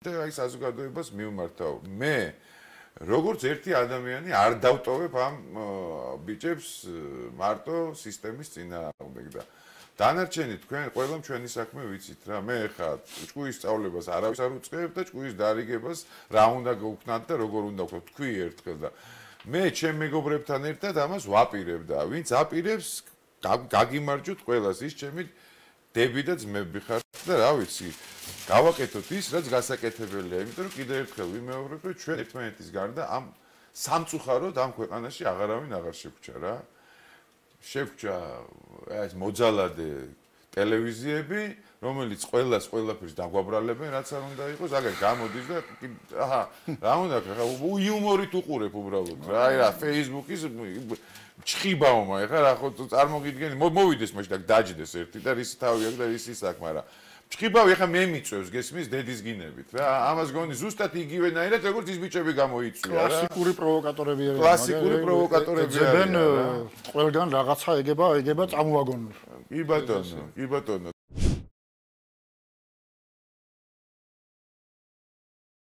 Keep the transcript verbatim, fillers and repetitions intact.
და აი საზოგადოებას მივმართავ. მე როგორც ერთი ადამიანი არ დავტოვებ ამ ბიჭებს მარტო სისტემის წინააღმდეგ და დანარჩენი თქვენ ყველამ ჩვენი საქმე ვიცით რა. მე ხა ჭკუის სწავლებას არავის არ უწყებ და ჭკუის დარიგებას რა უნდა გავქნათ და როგორ უნდა ვქნათ თქვი ერთხელ და მე ჩემ მეგობრებთან ერთად ამას ვაპირებ და ვინც აპირებს გაგიმარჯვოთ ყველას ის ჩემი დები და ძმები ხართ და რა ვიცი გავაკეთოთ ის რაც გასაკეთებელია იმიტომ რომ კიდევ ერთხელ ვიმეორებ რომ ჩვენ ერთმანეთის გარდა ამ სამწუხაროდ ამ ქვეყანაში აღარავინ აღარ შეგვჭა რა შეგვჭა ეს მოძალადე ტელევიზიები რომელიც ყველას ყველაფერს დაგვაბრალებენ რაც არ უნდა იყოს აგერ გამოდის და აჰა რა უნდა ხა იუმორით უყურებ უბრალოდ რა აი რა Facebook-ის ჩხიბაომა ეხა რა ხო წარმოგიდგენი მოვიდეს მაშინ და დაჯდეს ერთი და რის თავი აქვს და ისი საქმე რა ჩხიბავი ეხა მე მიწევს გესმის დედის გინებით რა ამას გონი ზუსტად იგივენაირად როგორც ის ბიჭები გამოიწვია რა კლასიკური პროვოკატორები არიან კლასიკური პროვოკატორები არიან ყველგან რაღაცა ეგება ეგება წამოაგონოს კი ბატონო კი ბატონო